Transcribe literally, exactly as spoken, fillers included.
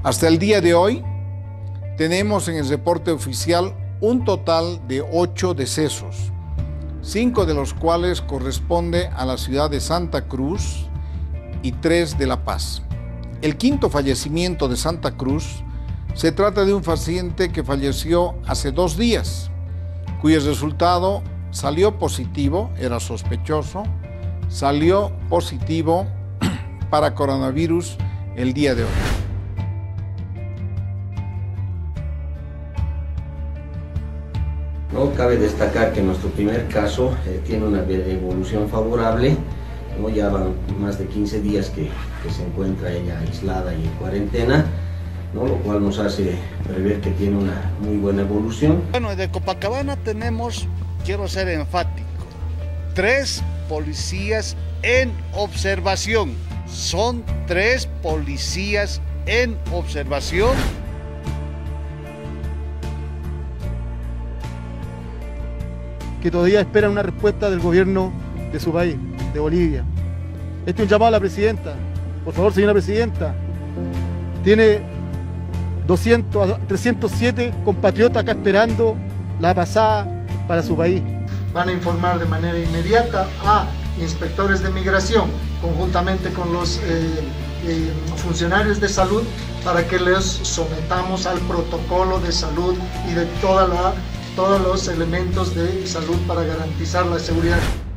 Hasta el día de hoy, tenemos en el reporte oficial un total de ocho decesos, cinco de los cuales corresponde a la ciudad de Santa Cruz y tres de La Paz. El quinto fallecimiento de Santa Cruz se trata de un paciente que falleció hace dos días, cuyo resultado salió positivo, era sospechoso, salió positivo para coronavirus el día de hoy. No cabe destacar que nuestro primer caso eh, tiene una evolución favorable, ¿no? Ya van más de quince días que, que se encuentra ella aislada y en cuarentena, ¿no? Lo cual nos hace prever que tiene una muy buena evolución. Bueno, de Copacabana tenemos, quiero ser enfático, tres policías en observación. Son tres policías en observación. Que todavía esperan una respuesta del gobierno de su país, de Bolivia. Este es un llamado a la presidenta. Por favor, señora presidenta, tiene doscientos, trescientos siete compatriotas acá esperando la pasada para su país. Van a informar de manera inmediata a inspectores de migración, conjuntamente con los eh, eh, funcionarios de salud, para que les sometamos al protocolo de salud y de toda la todos los elementos de salud para garantizar la seguridad.